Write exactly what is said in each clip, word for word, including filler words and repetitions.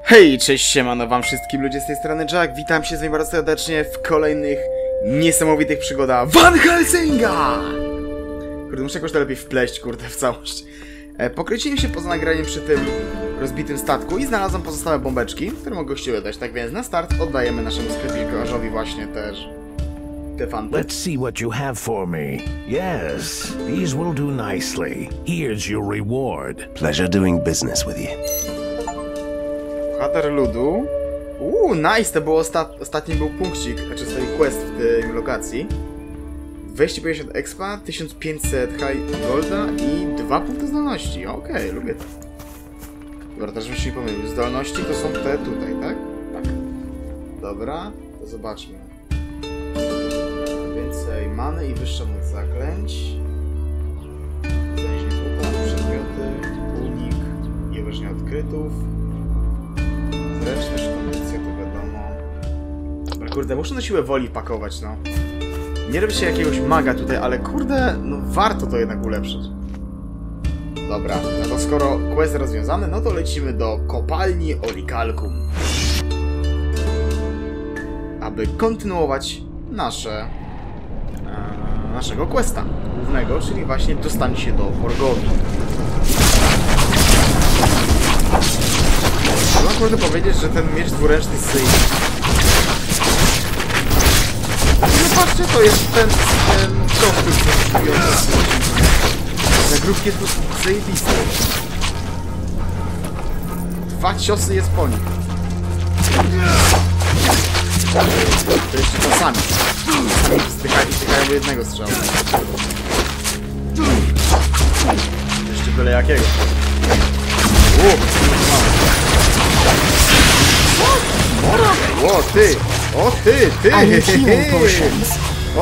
Hej, cześć, siemano wam wszystkim ludzie z tej strony Jack, witam się z wami bardzo serdecznie w kolejnych niesamowitych przygodach Van Helsinga! Kurde, muszę jakoś to lepiej wpleść, kurde, w całość. E, Pokręciłem się poza nagraniem przy tym rozbitym statku i znalazłem pozostałe bombeczki, które mogę chciły dać, tak więc na start oddajemy naszemu sklepikarzowi właśnie też te fanty. Let's see what you have for me. Yes, these will do nicely. Here's your reward. Pleasure doing business with you. Bohater ludu. Uuu, nice, to było osta ostatni był punkcik, znaczy sobie quest w tej lokacji. dwieście pięćdziesiąt expa, tysiąc pięćset high golda i dwa punkty zdolności. Okej, okay, lubię to. Dobra, teraz bym się nie pomylił. Zdolności to są te tutaj, tak? Tak. Dobra, to zobaczmy. Więcej many i wyższa moc zaklęć. Zaniesienie trupa, przedmioty, unik i obrażenia odkrytów. Zręczność, kondycja, to wiadomo. Dobra, kurde, muszę na siłę woli pakować, no. Nie robi się jakiegoś maga tutaj, ale kurde, no warto to jednak ulepszyć. Dobra, no to skoro quest rozwiązany, no to lecimy do kopalni Orichalcum. Aby kontynuować nasze... E, naszego questa głównego, czyli właśnie dostanie się do Borgowi. Mam kurde powiedzieć, że ten miecz dwuręczny z no patrzcie, to jest ten, ten kostur, który zagrówki jest po prostu zajebisty. Dwa ciosy jest po nich. To jeszcze czasami. Zdychają, zdychają do jednego strzału. Jeszcze byle jakiego. Uuu, o, ty! O, ty, ty! O!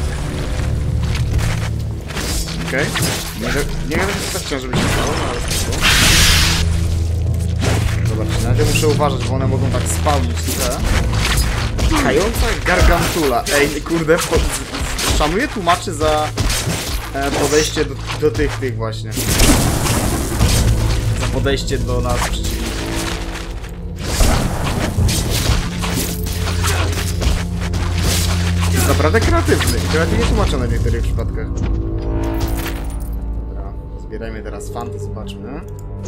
Okej. Okay. Nie, nie wiem, co tak chciałem, żeby się stało, no ale spoko. Zobaczcie, na razie muszę uważać, bo one mogą tak spawnić tutaj. Kająca gargantula. Ej, kurde, po, szanuję tłumaczy za e, podejście do, do tych, tych właśnie. Za podejście do nas przeciwników. Jest naprawdę kreatywny i kreatywnie tłumaczony w niektórych przypadkach. Dobra, zbierajmy teraz fanty, zobaczmy.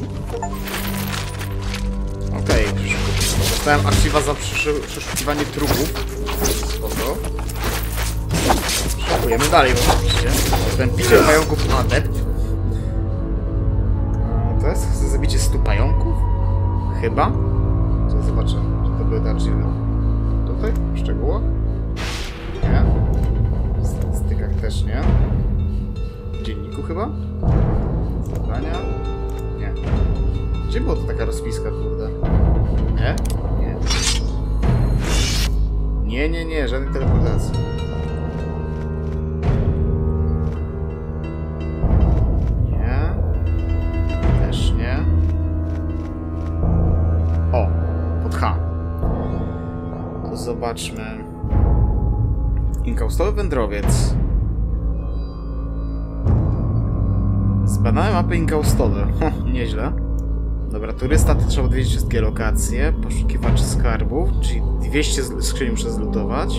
Okej, okay. Dostałem archiwa za przeszukiwanie trupów. Spoko. Szukujemy dalej oczywiście. Ten picie pająków adept. To jest? Chcę zabicie stu pająków? Chyba? Co zobaczę, czy to były te archiwy. Tutaj? W szczegółach? Nie. W statystykach też nie. W dzienniku chyba? Zadania? Nie. Gdzie była to taka rozpiska, kurde? Nie? Nie. Nie, nie, nie, żadnej teleportacji. Nie. Też nie. O! Pod H. To zobaczmy. Inkaustowy wędrowiec. Zbadałem mapy inkaustowe. Hm, nieźle. Dobra, turysta to trzeba odwiedzić wszystkie lokacje. Poszukiwacz skarbów, czyli dwieście skrzyni muszę zlutować.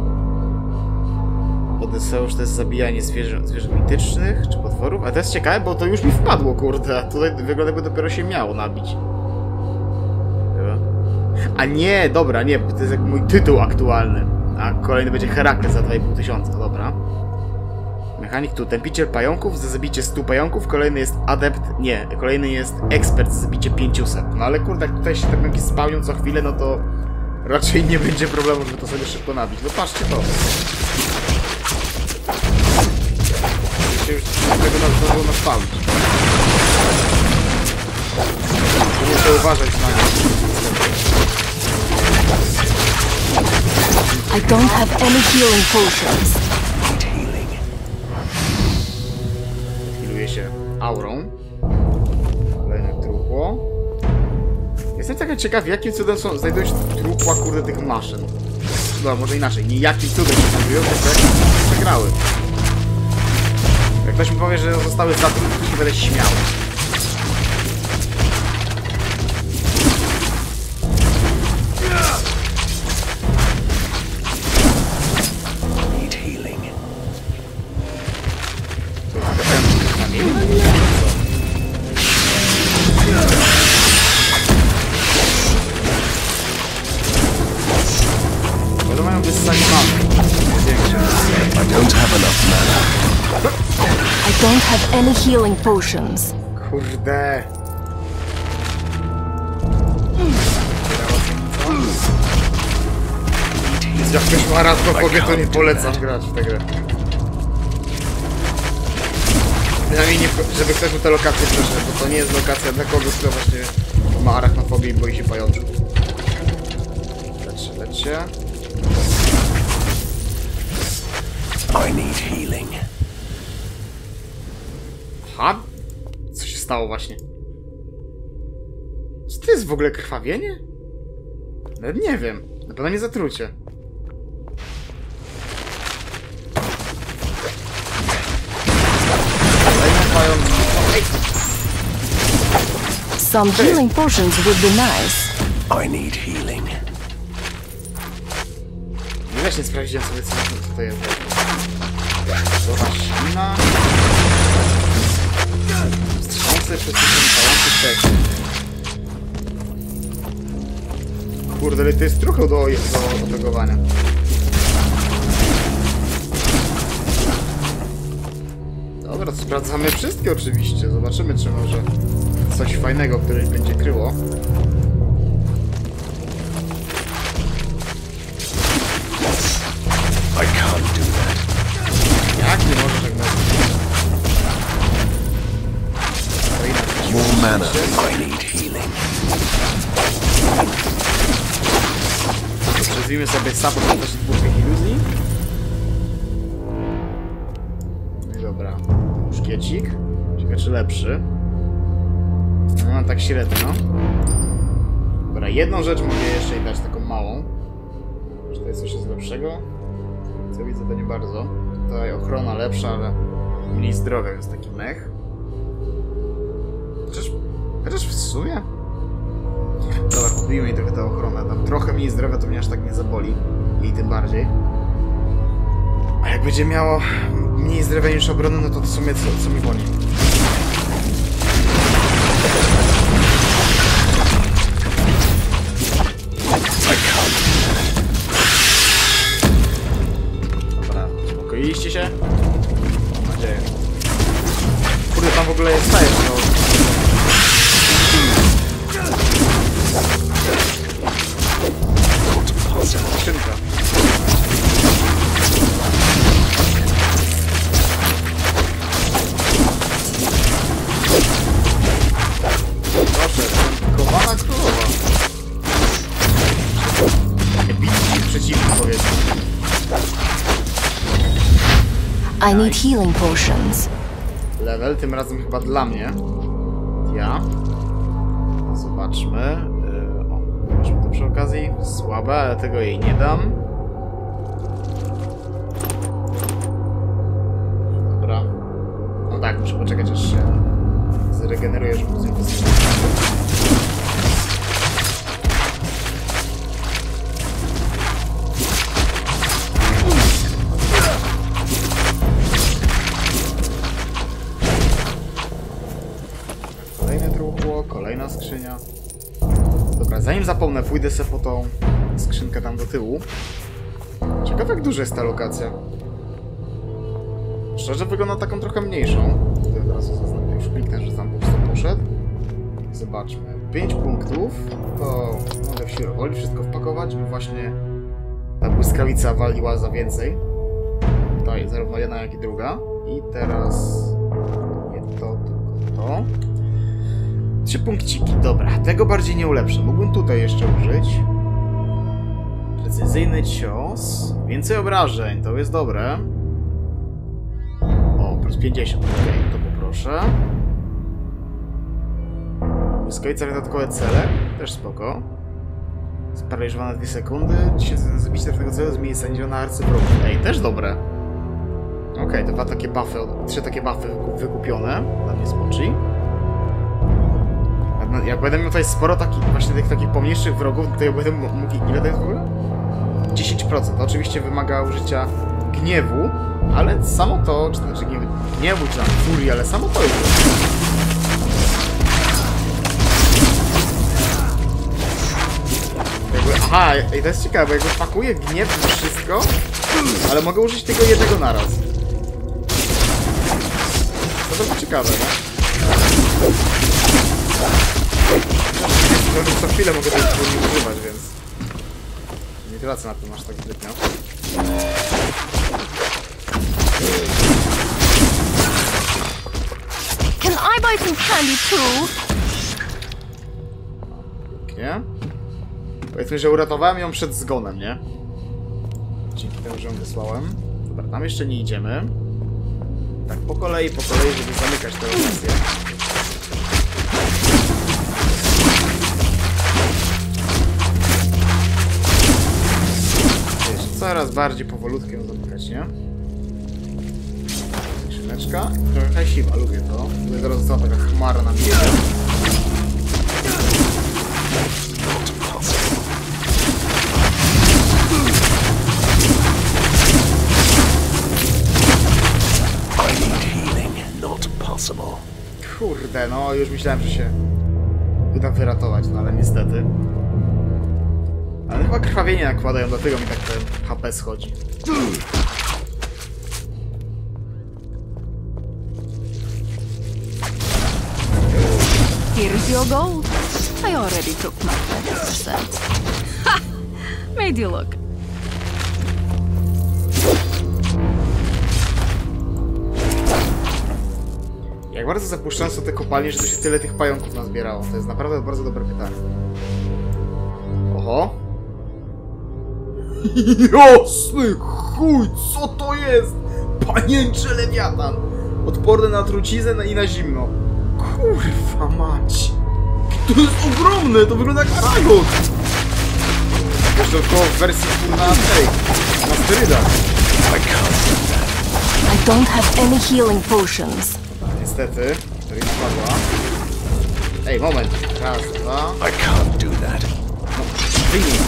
Odyseusz to jest zabijanie zwierzę, zwierząt mitycznych czy potworów. A to jest ciekawe, bo to już mi wpadło, kurde. Tutaj wygląda, jakby dopiero się miało nabić. A nie, dobra, nie, to jest jak mój tytuł aktualny. A kolejny będzie Herakles za dwa i pół tysiąca, dobra. Mechanik tu, tępiciel pająków za zabicie stu pająków, kolejny jest adept, nie, kolejny jest ekspert za zabicie pięciuset. No ale kurde, jak tutaj się te pająki spełnią co chwilę, no to raczej nie będzie problemu, żeby to sobie szybko nabić. No patrzcie to. Się już tego zdążyło naspałnić. Muszę uważać na nie. I don't have any healing potions. Healuję się aurą. Kolejne trupło. Jestem taka ciekaw, jakim cudem są, znajdują się trupła, kurde, tych maszyn. No, może inaczej, nie jakim cudem się znajdują, tylko jak przegrały. Jak ktoś mi powie, że zostały zatrute, to się będę śmiał. Bo to mają wyssanie mamy. I don't have enough mana. I don't have any healing potions. Kurde. Jak ktoś ma raz po powie, to nie polecam grać w tę grę. Przynajmniej nie, żeby ktoś mu tę lokację przeszedł, bo to nie jest lokacja dla kogoś, kto właśnie ma arachnofobię i boi się pajączków. Lecz się, lecz się. I need healing. Aha? Co się stało właśnie? Czy to jest w ogóle krwawienie? Nawet nie wiem. Na pewno nie zatrucie. Some healing potions would be nice. I need healing. Nie właśnie sprawdziłem sobie, co, co to jest. Słowa ślina. Wstrząsy przez pałący tekst. Kurde, ale to jest trochę do, do opegowania. Dobra, to sprawdzamy wszystkie oczywiście. Zobaczymy, czy może coś fajnego, które będzie kryło. I can't do that. Jak nie możesz tak mówić? More mana. I need healing. Przezwijmy sobie support na też dwóch iluzji. No i dobra. Szkiecik. Ciekawe, czy lepszy. No, tak średnio. Dobra, jedną rzecz mogę jeszcze jej dać, taką małą. Czy to jest coś lepszego? Co widzę, to nie bardzo. Tutaj ochrona lepsza, ale mniej zdrowia jest taki mech. Chociaż, chociaż w sumie... Dobra, podbijmy jej trochę tę ochronę. Tam trochę mniej zdrowia, to mnie aż tak nie zaboli. I tym bardziej. A jak będzie miało mniej zdrowia niż obrony, no to w sumie co, co mi boli? Dobra, uspokoiliście się? Mam nadzieję. Kurde, tam w ogóle jest ta jeszcze. Skrzynka. Proszę, kowana królowa. Epicki przeciwnik, powiedzmy. I need healing potions. Level, tym razem chyba dla mnie. Ja. Zobaczmy. Yy, o, zobaczmy to przy okazji. Słabe, ale tego jej nie dam. Dobra. No tak, muszę poczekać, aż się zregeneruje, żeby móc ją wysyłać. Kolejne truchło, kolejna skrzynia. Dobra, zanim zapomnę, pójdę sobie po tą skrzynkę tam do tyłu. Ciekawe, jak duża jest ta lokacja. Szczerze wygląda taką trochę mniejszą. Tutaj od razu zaznaczę, już kliknę, że tam po prostu poszedł. Zobaczmy. pięć punktów. To mogę w siłę woli wszystko wpakować, by właśnie ta błyskawica waliła za więcej. Tutaj zarówno jedna, jak i druga. I teraz nie to, tylko to. Trzy punkciki, dobra. Tego bardziej nie ulepszę. Mógłbym tutaj jeszcze użyć. Precyzyjny cios. Więcej obrażeń, to jest dobre. O, plus pięćdziesiąt. Ok, to poproszę. Błyskawica dodatkowe cele. Też spoko. Sparaliżowana dwie sekundy. dziesięć zabić trafnego celu z miejsca na arcywrogów. Ej, też dobre. Ok, to dwa takie buffy, trzy takie buffy wykupione. Dla mnie spoczy. Jak będę miał tutaj sporo takich, właśnie tych takich pomniejszych wrogów, to ja będę mógł... Ile to jest w ogóle? dziesięć procent. To oczywiście wymaga użycia gniewu, ale samo to, czy znaczy gniewu, Nie Wuchan, Furii, ale samo to już. Jakby, aha, i to jest ciekawe, bo jakby pakuję gniew w wszystko, ale mogę użyć tego jednego naraz. To to ciekawe, nie? No, co chwilę mogę tej furii używać, więc nie tracę na tym aż tak zbytnio. Can I buy some candy too? Nie? Powiedzmy, że uratowałem ją przed zgonem, nie? Dzięki temu, że ją wysłałem. Dobra, tam jeszcze nie idziemy. Tak po kolei, po kolei, żeby zamykać tę okazję. Wiesz, coraz bardziej powolutku ją zamykać, nie? Skrzyneczka. Trochę siła, lubię to. Tutaj zaraz została taka chmara na mnie. Kurde, no już myślałem, że się uda wyratować, no ale niestety. Ale chyba krwawienie nakładają, dlatego mi tak ten H P schodzi. Here's your gold. I already took my twenty percent. Ha! Made you look. Jak bardzo zapuszczone są te kopalnie, że tu się tyle tych pająków nazbierało? To jest naprawdę bardzo dobre pytanie. Oho. Jasny chuj, co to jest? Panięczy lewiatan. Odporny na truciznę i na zimno. Kurwa mać. To jest ogromne, to wygląda jak Aragon. Jeszcze tylko w wersji na tej, na sterydach. I don't have any healing potions. Niestety, to już spadła. Ej, moment. Raz, dwa. I can't do that. No, wyjmij.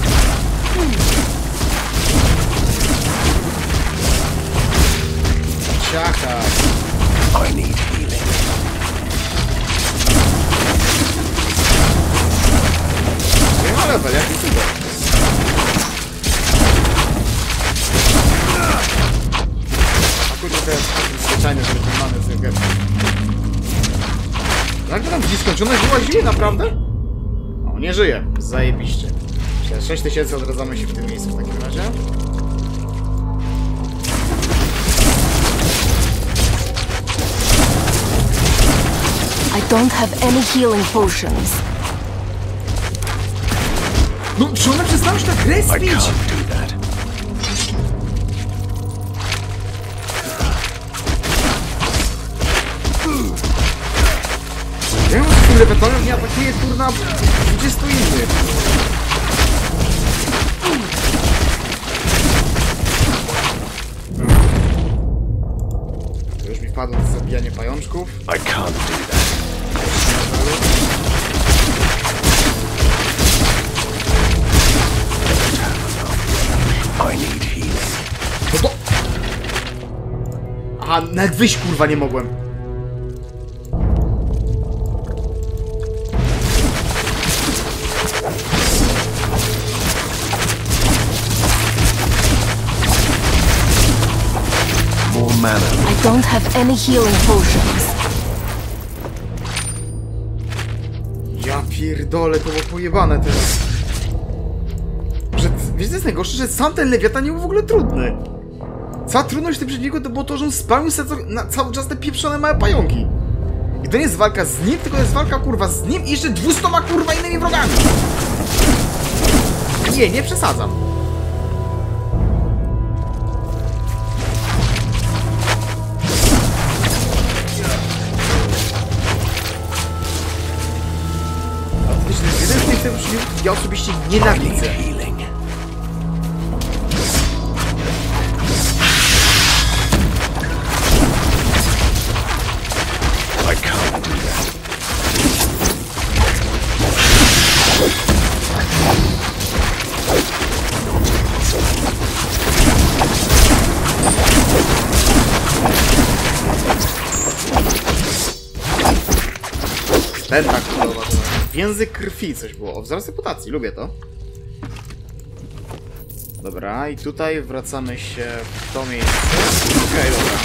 Ciaka. I need healing. Nie ma level, jaki super. A kurczę, to jest zwyczajne, żeby ten mamy z gębą. Jak to tam w nieskończoność wyłaziły, naprawdę? O, nie żyje. Zajebiście. Przez sześć tysięcy odradzamy się w tym miejscu w takim razie. I don't have any healing potions. No, czy one przestały się tak I respić? can't do that. Ja mam z tym lewetonem nie atakuje kurna dwudziestu innych. To już mi wpadło to zabijanie pajączków. I can't do that. I need healing. No to... Aha, nawet wyjść kurwa nie mogłem. More mana. I don't have any healing potions. Ja pierdolę, to było pojebane teraz. Że, wiesz co jest najgorsze, że sam ten lewiatan nie był w ogóle trudny. Cała trudność w tym przeciwniku to było to, że on spamił sobie na cały czas te pieprzone małe pająki. I to nie jest walka z nim, tylko to jest walka kurwa z nim i jeszcze dwustoma kurwa innymi wrogami. Nie, nie przesadzam. Jeden z tych przeciwników ja osobiście I need nienawidzę. healing. I can't do that. Tentakulowa. Język krwi coś było. O, wzrost reputacji, lubię to. Dobra, i tutaj wracamy się w to miejsce. Okej, okay, dobra.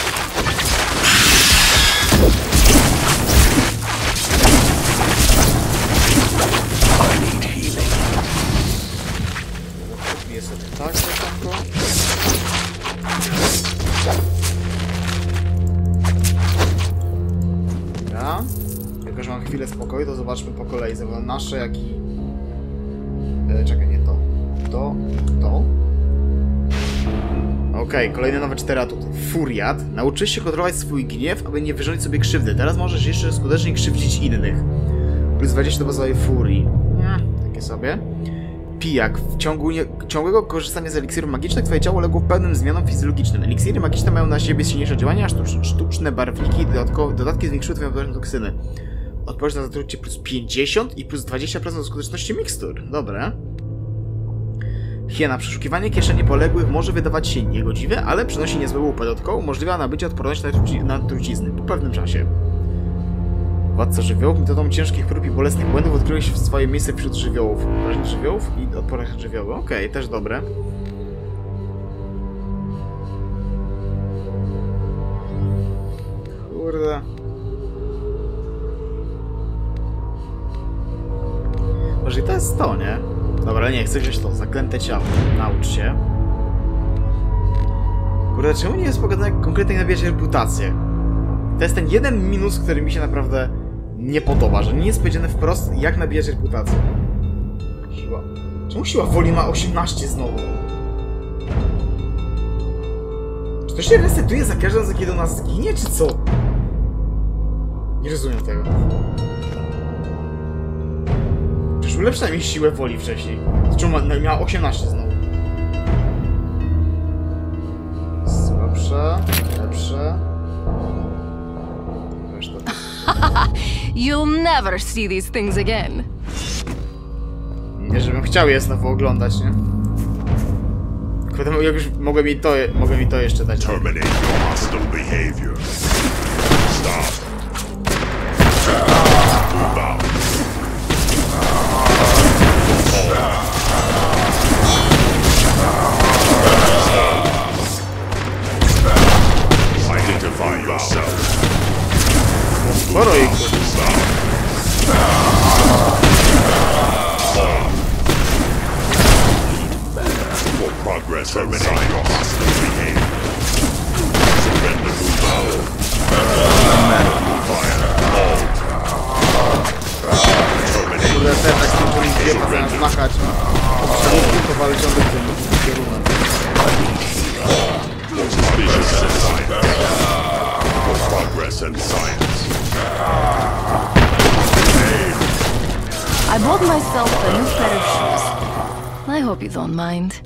Kupię sobie tak, tylko. Dobra. Tylko, że mam chwilę spokoju, to zobaczmy po kolei zarówno nasze, jak i... E, czekaj, nie to. To, to. Okej, okay, kolejne nowe cztery atuty. Furiat. Nauczyłeś się kontrolować swój gniew, aby nie wyrządzić sobie krzywdy. Teraz możesz jeszcze skutecznie krzywdzić innych. Plus dwadzieścia do bazowej furii. Nie, takie sobie. Pijak. W ciągu nie... ciągłego korzystania z eliksirów magicznych twoje ciało uległo pewnym zmianom fizjologicznym. Eliksiry magiczne mają na siebie silniejsze działanie, a sztucz... sztuczne barwniki i dodatki zwiększyły twoją odporność na toksyny. Odpowiedź na zatrucie plus pięćdziesiąt i plus dwadzieścia procent do skuteczności mikstur. Dobre. Hiena. Przeszukiwanie kieszeni poległych może wydawać się niegodziwe, ale przynosi niezłe łupy. Dodatkowo umożliwia nabycie odporności na, truci na trucizny po pewnym czasie. Władca żywiołów. Metodą ciężkich prób i bolesnych błędów odkryłeś swoje miejsce wśród żywiołów. Odporność żywiołów i odporność żywiołów. Okej, okay, też dobre. Kurde. Może i to jest to, nie? Dobra, ale nie, chcę wziąć to. Zaklęte ciało. Naucz się. Kurde, czemu nie jest pokazane, jak konkretnie nabijać reputację? To jest ten jeden minus, który mi się naprawdę nie podoba, że nie jest powiedziane wprost, jak nabijać reputację. Siła. Czemu siła woli ma osiemnaście znowu? Czy to się resetuje za każdym razem, kiedy ona zginie, czy co? Nie rozumiem tego. Przecież ulepsza mi siłę woli wcześniej. Czemu miała osiemnaście znowu? Słabsze, lepsze. You'll never see these things again. Nie, żebym chciał je znowu oglądać, nie? Jak już mogłem mi to, mogłem mi to jeszcze dać. Terminate your hostile behavior. Stop. Move out. Identify yourself. Sporo ich. For progress, terminate your hostile behavior. Surrender, move out. Fire. Terminate. Kurde, te tak z tym politykiem zamiast machać. Obszarówki to walczą do tym kierunkiem. Visions and science. For progress and science. I bought myself a new pair of shoes. I hope you don't mind.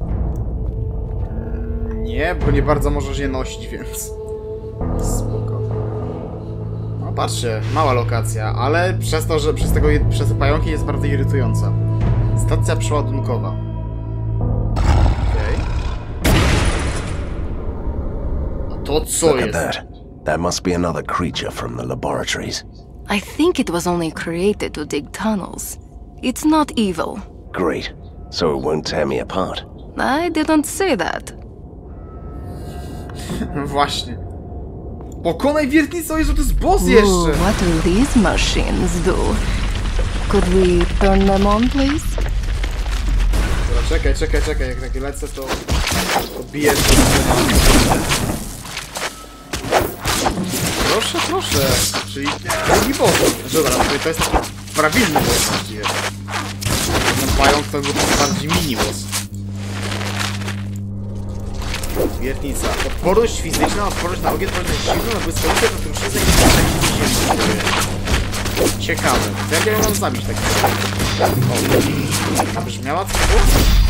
Nie, bo nie bardzo możesz je nosić, więc... Spoko. No patrzcie, mała lokacja, ale przez to, że przez, tego, przez te pająki jest bardzo irytująca. Stacja przeładunkowa. Okej. Okay. A to co Look jest? at that. That must be another creature from the laboratories. I think it was only created to dig tunnels. It's not evil. Great. So it won't tear me apart. I didn't say that. Właśnie. Pokonaj wiertnicę, że to jest boss Ooh, jeszcze! what do these machines do? Could we turn them on, please? Dobra, czekaj, czekaj, czekaj, jak takie lecę, to... to bijesz. Proszę, proszę. Czyli drugi boss. Dobra, to jest taki prawilny boss właściwie. Ten pająk to był bardziej mini boss. Wiertnica. Odporność fizyczna, odporność na ogień, odporność na siłę, na błyskawice, na trucizę i na ziemi. Ciekawe. To jak ja ją mam zabić tak? O, nabrzmiała co to?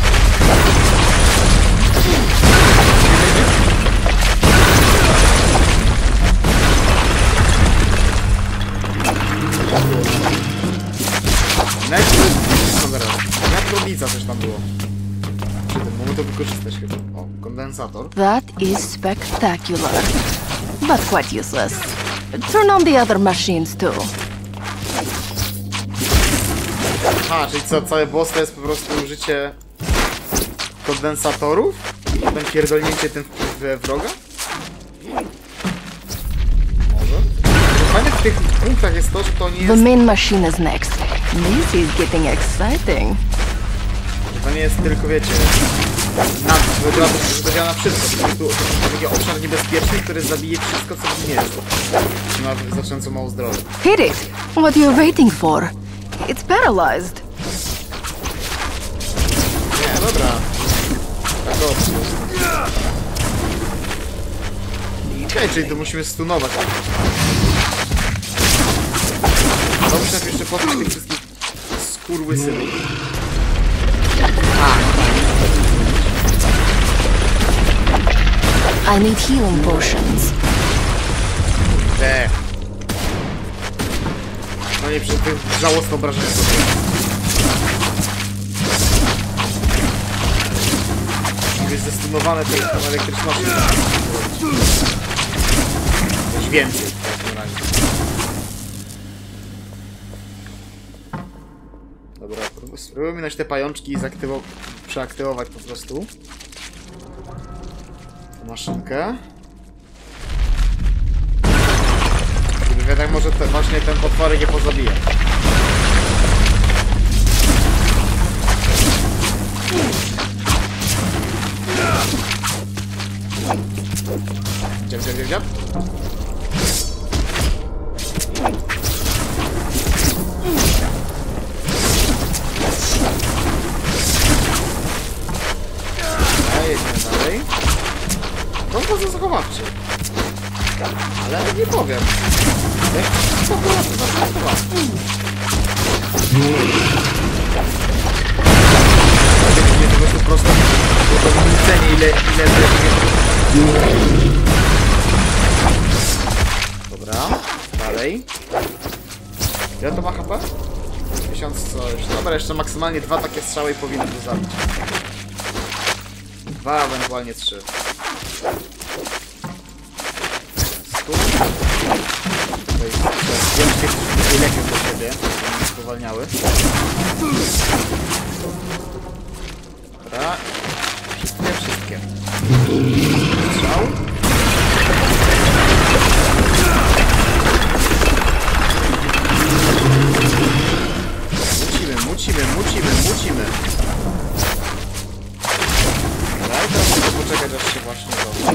Metroliza coś tam było. Przy tym mogę to wykorzystać chyba. O, kondensator. That is spectacular, but quite useless. Turn on the other machines too. Aha, czyli co, całe boss to jest po prostu użycie kondensatorów? I potem pierdolnięcie tym w wroga? Może? Fajne w tych punktach jest to, że to nie The jest... main machine is next. This is getting exciting. To nie jest tylko, wiecie... Na, to działa, to działa na wszystko. Po prostu to taki obszar niebezpieczny, który zabije wszystko, co w nim jest. I ma wystarczająco mało zdrowia. Hit it! What are you waiting for? It's paralyzed. Nie, dobra. Tak o. Okej, okay, czyli to musimy stunować. To muszę najpierw jeszcze pozbyć tych wszystkich skurwysynów. I need healing potions. Eee. No nie, przecież to jest żałosne obrażenie sobie. Jest zestunowane tą elektrycznością. Coś więcej w takim razie. Dobra, spróbujmy minąć te pajączki i przeaktywować po prostu tę maszynkę. Gdyby wiadomo, może te, właśnie ten potworek je pozabije. Dziab, dziab, dziab, dziab. Jedziemy dalej. To bardzo zachowawczy. Ale nie powiem. Jak to było zachowawczy. Nie po prostu prosto po cenie ile ile Dobra, dalej. Ile to ma H P? tysiąc coś. Dobra, jeszcze maksymalnie dwa takie strzały i powinny go zabić. Dwa, ewentualnie trzy. Stu. Tutaj wziąć tych leków do siebie, żeby nie spowalniały. Dobra. Wszystkie, wszystkie. Strzał. Mucimy, mucimy, mucimy, mucimy. Dobra, i teraz muszę poczekać, aż się właśnie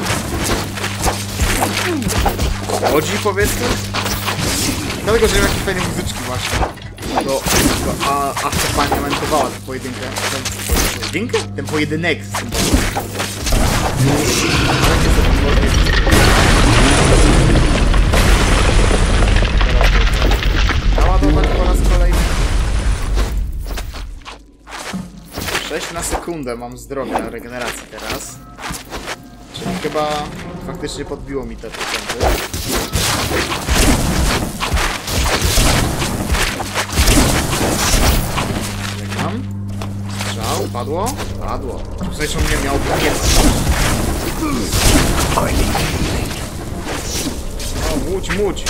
to chodzi, powiedzmy. Dlatego, że mam jakieś fajne muzyczki właśnie. To, to a, a pani lamentowała tę pojedynkę. Ten pojedynkę? Ten pojedynek z tym naładować po raz kolejny. sześć na sekundę mam zdrowia regeneracji teraz. Czyli chyba faktycznie podbiło mi te procenty. Czekam. Strzał, padło? Padło. Zresztą nie miał pakiet. O, łódź, łódź.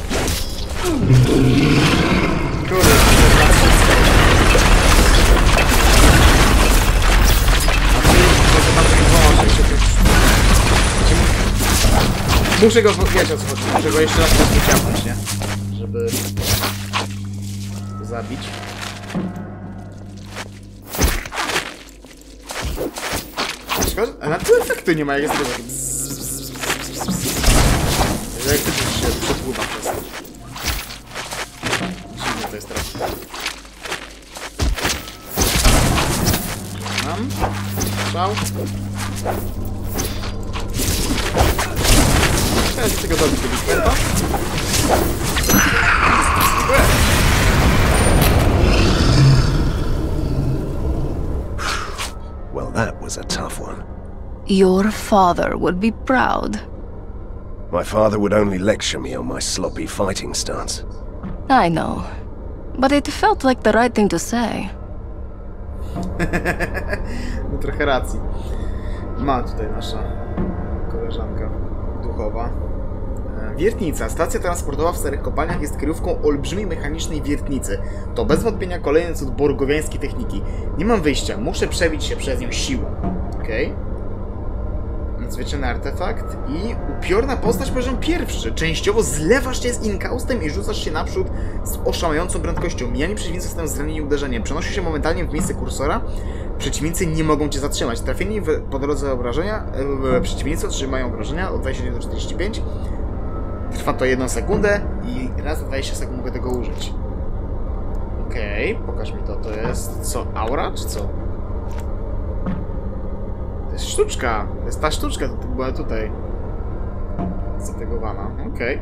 Kurde, to jest muszę go, wiecie o co chodzi, muszę go jeszcze raz wyciągnąć, nie? Żeby zabić. Szkoda, a na tyle efektu nie ma, jak jest tylko taki jak to się przepływa przez to. Dziwne to jest teraz. Mam. Strzał. Teraz się tego dobić do Bitwenta. Well, that was a tough one. Your father would be proud. My father would only lecture me on my sloppy fighting stance. I know. But it felt like the right thing to say. No trochę racji. Ma tutaj nasza koleżanka duchowa. Wiertnica. Stacja transportowa w starych kopalniach jest kryjówką olbrzymiej mechanicznej wiertnicy. To bez wątpienia kolejny cud borgowiańskiej techniki. Nie mam wyjścia, muszę przebić się przez nią siłą. Okej. Okay. Nadzwyczajny artefakt i upiorna postać poziom pierwszy. Częściowo zlewasz się z inkaustem i rzucasz się naprzód z oszałamiającą prędkością. Mijani przeciwnicy zostają zranieni uderzeniem. Przenosisz się momentalnie w miejsce kursora. Przeciwnicy nie mogą cię zatrzymać. Trafieni w, po drodze obrażenia, e, przeciwnicy otrzymają obrażenia od dwudziestu do czterdziestu pięciu. Trwa to jedną sekundę i raz na dwadzieścia sekund mogę tego użyć. Okej, okay, pokaż mi to. To jest co? Aura czy co? To jest sztuczka. To jest ta sztuczka, to była tutaj zategowana. Okej.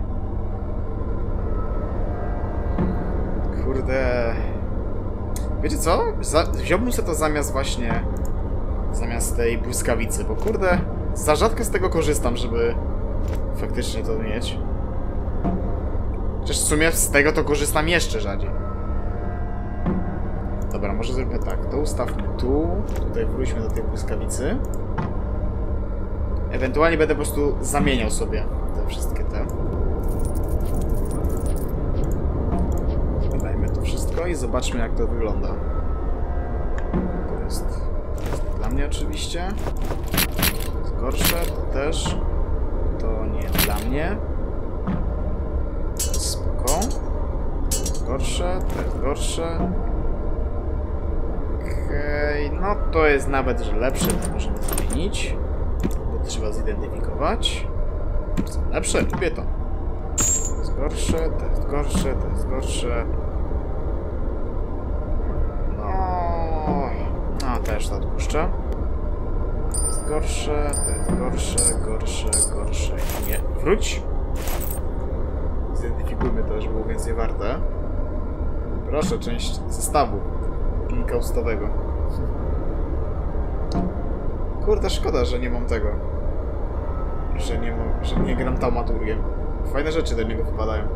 Okay. Kurde. Wiecie co? Za wziąłbym sobie to zamiast właśnie... Zamiast tej błyskawicy, bo kurde... Za rzadko z tego korzystam, żeby... Faktycznie to mieć. Chociaż w sumie z tego to korzystam jeszcze rzadziej. Dobra, może zróbmy tak. To ustawmy tu. Tutaj wróćmy do tej błyskawicy. Ewentualnie będę po prostu zamieniał sobie te wszystkie te. Dodajmy to wszystko i zobaczmy, jak to wygląda. To jest, to jest dla mnie oczywiście. To jest gorsze, to też. To nie dla mnie. To jest spoko. To jest gorsze, to jest gorsze. Okej, okay. No to jest nawet, że lepsze, to możemy zmienić. Bo trzeba zidentyfikować. Co lepsze, lubię to. To jest gorsze, to jest gorsze, to jest gorsze. No, no też to odpuszczę. To jest gorsze, to jest gorsze, gorsze, gorsze. Nie, wróć. Zidentyfikujmy to, żeby było więcej warte. Proszę, część zestawu inkaustowego. Kurde, szkoda, że nie mam tego. Że nie mam, że nie gram taumaturgiem. Fajne rzeczy do niego wypadają.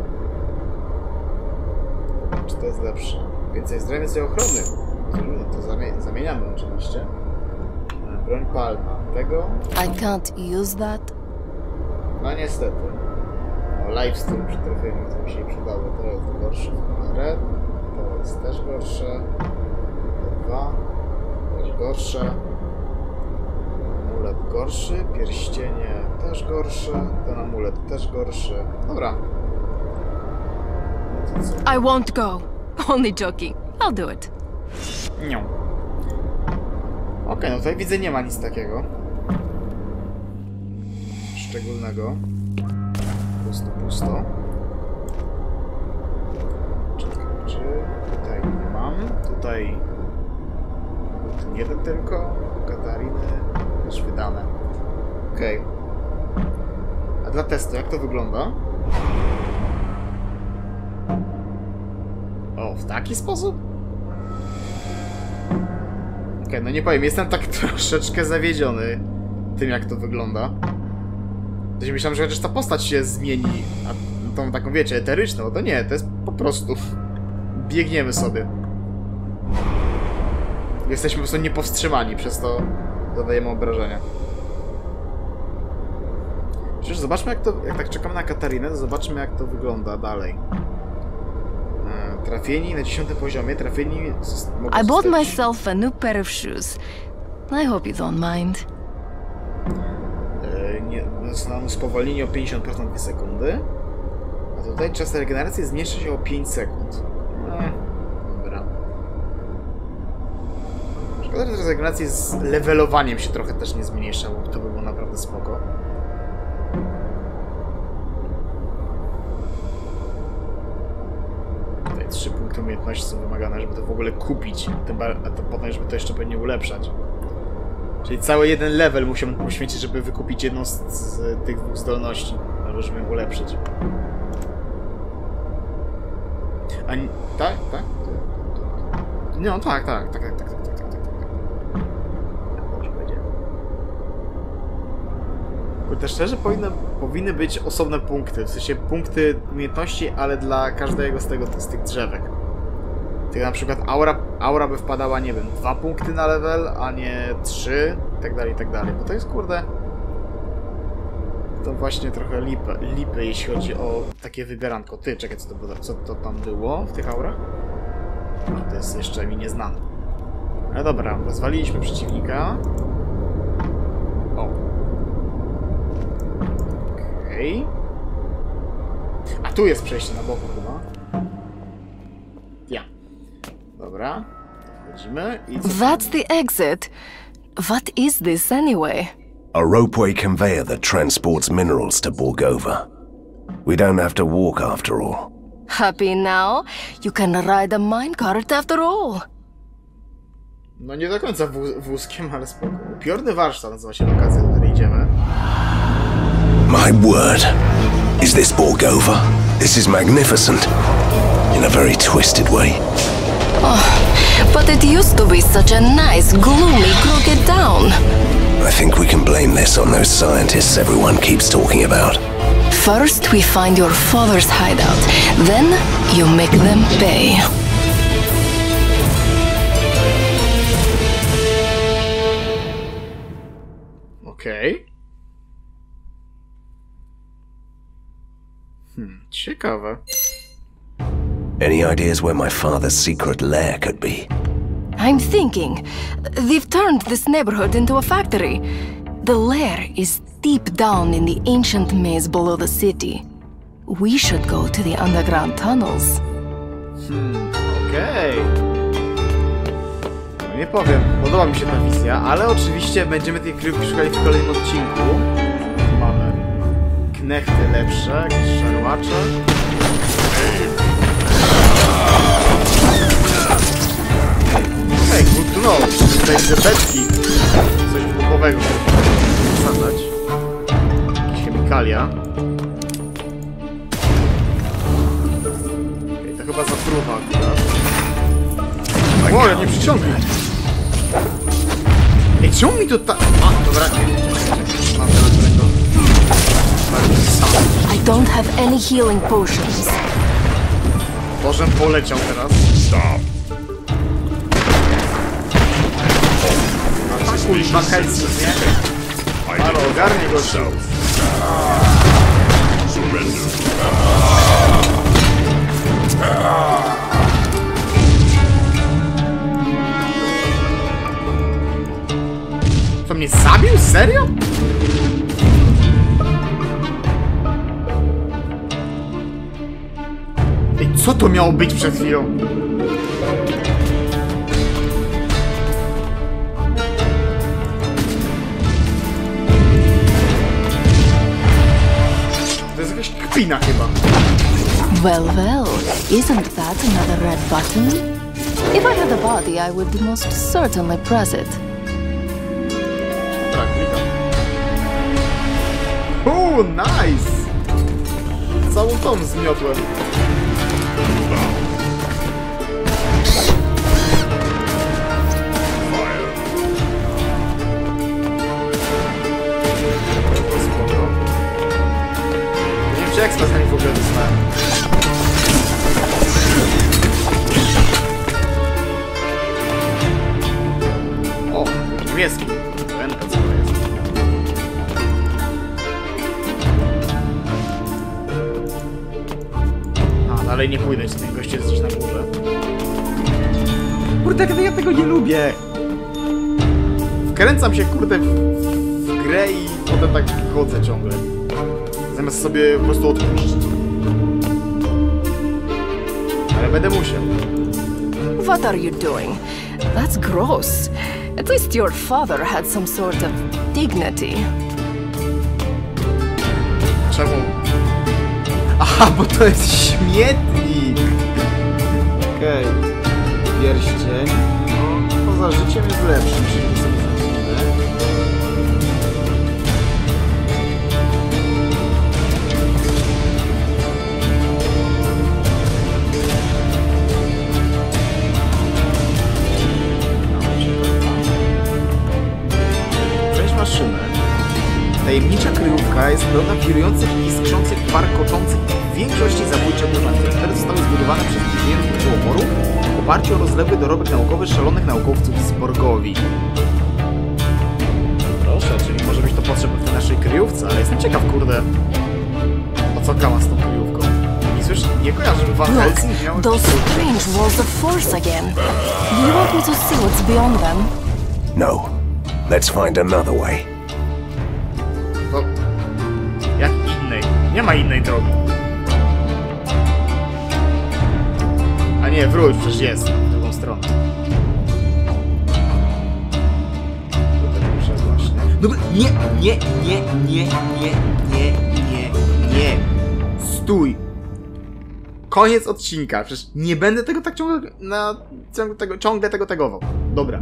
Czy to jest lepsze? Więcej zdrowia, więcej ochrony. No to zamie zamieniamy oczywiście. Broń palna. Tego? I can't use that. No niestety. O, lifesteal przy trafieniu, to mi się przydało. To jest gorsze w miarę. To jest też gorsze. To dwa. Też gorsze. Amulet gorszy. Pierścienie też gorsze. Ten amulet też gorszy. Dobra. No I won't go. Only joking. I'll do it. Nie. Okej, okay, no tutaj widzę, nie ma nic takiego szczególnego. Pusto, pusto. Czekaj, czy tutaj nie mam? Tutaj ten jeden tylko. Katariny też wydane. Okej. Okay. A dla testu, jak to wygląda? O, w taki sposób? Okej, okay, no nie powiem, jestem tak troszeczkę zawiedziony tym, jak to wygląda. To się myślałem, że chociaż ta postać się zmieni, a tą taką, wiecie, eteryczną, no to nie, to jest po prostu... Biegniemy sobie. Jesteśmy po prostu niepowstrzymani, przez to dodajemy obrażenia. Przecież zobaczmy, jak to... Jak tak czekamy na Katarinę, to zobaczmy, jak to wygląda dalej. Trafieni na dziesiątym poziomie, trafieni... I bought myself a new pair of shoes. I hope you don't mind. E, nie, dostaną spowolnienie o pięćdziesiąt procent na dwie sekundy. A tutaj czas regeneracji zmniejsza się o pięć sekund. E, dobra. Szkoda, że czas regeneracji z levelowaniem się trochę też nie zmniejsza, bo to by było naprawdę spoko. Trzy punkty umiejętności są wymagane, żeby to w ogóle kupić, a to potem, żeby to jeszcze pewnie ulepszać. Czyli cały jeden level musiałbym poświęcić, żeby wykupić jedną z, z tych dwóch zdolności, albo żeby ją ulepszyć. A nie, tak? Tak? No tak, tak, tak, tak, tak, tak, tak, tak, tak. Dobrze będzie. Kurde, szczerze powinno, powinny być osobne punkty, w sensie punkty umiejętności, ale dla każdego z, tego, z tych drzewek. Tak na przykład aura, aura by wpadała, nie wiem, dwa punkty na level, a nie trzy, i tak dalej, i tak dalej. Bo to jest, kurde... to właśnie trochę lipy, lipy, jeśli chodzi o takie wybieranko. Ty, czekaj, co to, było, co to tam było w tych aurach? No, to jest jeszcze mi nieznane. No dobra, rozwaliliśmy przeciwnika. O. Okej. Okay. A tu jest przejście na boku chyba. Ja. Dobra. Wchodzimy i... That's the exit. What is this anyway? A ropeway conveyor that transports minerals to Borgova. We don't have to walk after all. Happy now? You can ride a minecart after all. No nie do końca wó wózkiem, ale spoko. Upiorny warsztat nazywa się lokacja, do której idziemy. My word. Is this Borgova? This is magnificent. In a very twisted way. Oh, but it used to be such a nice, gloomy, crooked town. I think we can blame this on those scientists everyone keeps talking about. First we find your father's hideout, then you make them pay. Okej. Okay. Hmm, ciekawe. Any ideas where my father's secret lair could be? I'm thinking. They've turned this neighborhood into a factory. The lair is deep down in the ancient maze below the city. We should go to the underground tunnels. Hmm, okej. Okay. No nie powiem, podoba mi się ta wizja, ale oczywiście będziemy tej kryjówki szukali w kolejnym odcinku. Mamy knechty lepsze, jakieś szarłacze. Hej, good to know. Tutaj grzebeczki. Coś wybuchowego wsadzać. Jakieś chemikalia. Okej, to chyba zatruwa akurat. O, ja nie przyciągnij. Ej, czemu mi to ta... A, dobra. Mam teraz tego. I don't have any healing potions. Bożem poleciał teraz. Stop. Atakuj, Mahelski, nie? Halo, ogarnij go się. Surrender. To mnie zabił? Serio? Ej, co to miało być przed chwilą? To jest jakaś kpina chyba. Well, well, isn't that another red button? If I had a body, I would most certainly press it. Dobra, klikam. Uuu, nice! Całą tą zmiotłem. Nie wiem, czy ekspres na nich w ogóle dostałem. O, niebieski. To N P C to jest. A, dalej nie pójdę, czy ten gość jest gdzieś na górze. Kurde, ja tego nie lubię. Wkręcam się, kurde, w, w grę i potem tak chodzę ciągle. Zamiast sobie po prostu odpuścić. Ale będę musiał. What are you doing? That's gross. At least your father had some sort of dignity. Czemu? Aha, bo to jest śmietnik! Okej. Okay. Pierścień. No, poza życiem jest lepszy, czyli sobie zacznijmy. Przejdź maszynę. Tajemnicza kryjówka jest pełna wirujących i iskrzących, warkoczących w większości zabójczych urządzeń, które zostały zbudowane przez inżynierów Kołomoru w oparciu o rozległy dorobek naukowy szalonych naukowców z Borgowi. Proszę, czyli może być to potrzebne w tej naszej kryjówce, ale jestem ciekaw, kurde, o co kama z tą kryjówką. I słysz, nie kojarzę, że Van Helsing miał... Those strange walls of force again. Do you want me to see what's beyond them? No. Let's find another way. To... jak innej? Nie ma innej drogi. A nie, wróć, przecież jest w drugą stronę. Tutaj muszę właśnie... Dobra, nie, nie, nie, nie, nie, nie, nie, nie. Stój. Koniec odcinka, przecież nie będę tego tak ciągle, na, ciągle tego, ciągle tego tagował. Dobra.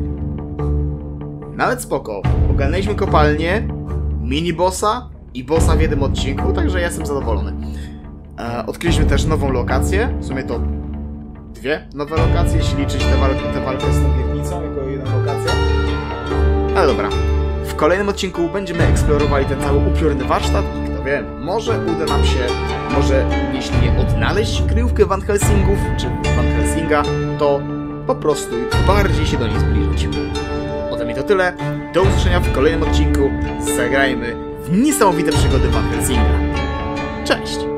Nawet spoko. Ogarnęliśmy kopalnię, mini-bossa i bossa w jednym odcinku, także ja jestem zadowolony. E, odkryliśmy też nową lokację, w sumie to dwie nowe lokacje, jeśli liczyć tę walkę, tę walkę z tą piwnicą jako jedna lokacja. Ale dobra. W kolejnym odcinku będziemy eksplorowali ten cały upiorny warsztat i kto wie, może uda nam się, może jeśli nie odnaleźć kryjówkę Van Helsingów, czy Van Helsinga, to po prostu bardziej się do niej zbliżyć. Ode mnie to tyle. Do usłyszenia w kolejnym odcinku. Zagrajmy w niesamowite przygody Van Helsinga. Cześć!